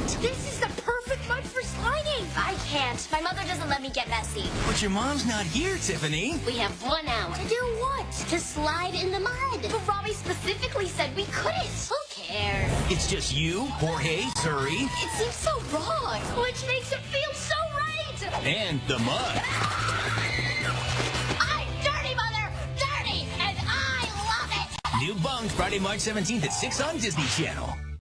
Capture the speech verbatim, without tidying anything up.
Bunk'd. This is the perfect mud for sliding. I can't. My mother doesn't let me get messy. But your mom's not here, Tiffany. We have one hour. To do what? To slide in the mud. But Robbie specifically said we couldn't. Who cares? It's just you, Jorge, Surrey, It seems so wrong. Which makes it feel so right. and the mud. I'm dirty, Mother. Dirty. And I love it. New Bunk'd, Friday, March seventeenth at six on Disney Channel.